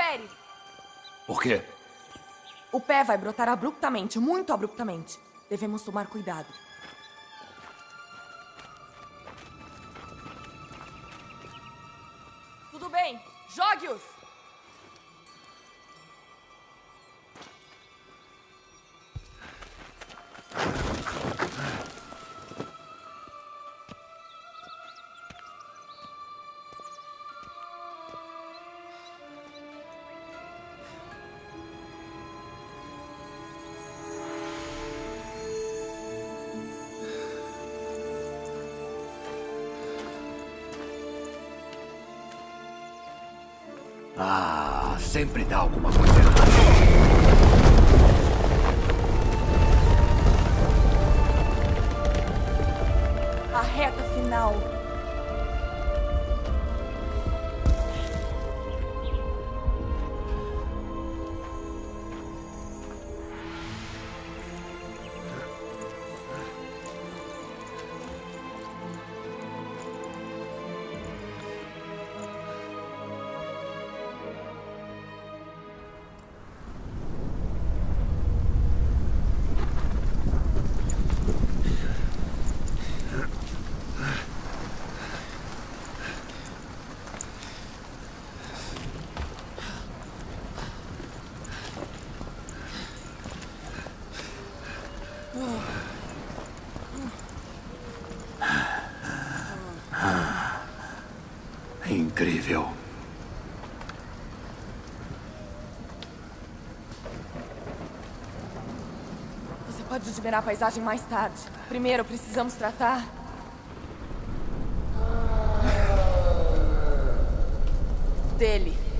Espere! Por quê? O pé vai brotar abruptamente, muito abruptamente. Devemos tomar cuidado. Tudo bem, jogue-os! Ah, sempre dá alguma coisa errada. A reta final. Incrível. Você pode admirar a paisagem mais tarde. Primeiro, precisamos tratar... dele.